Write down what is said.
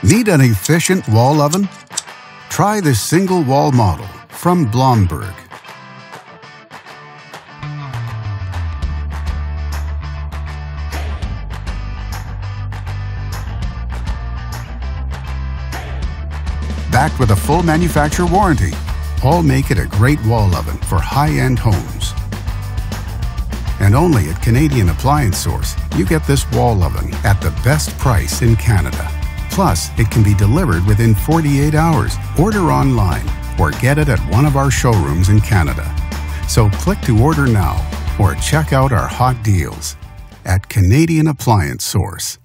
Need an efficient wall oven? Try this single wall model from Blomberg. Backed with a full manufacturer warranty, all make it a great wall oven for high-end homes. And only at Canadian Appliance Source, you get this wall oven at the best price in Canada. Plus, it can be delivered within 48 hours. Order online or get it at one of our showrooms in Canada. So click to order now or check out our hot deals at Canadian Appliance Source.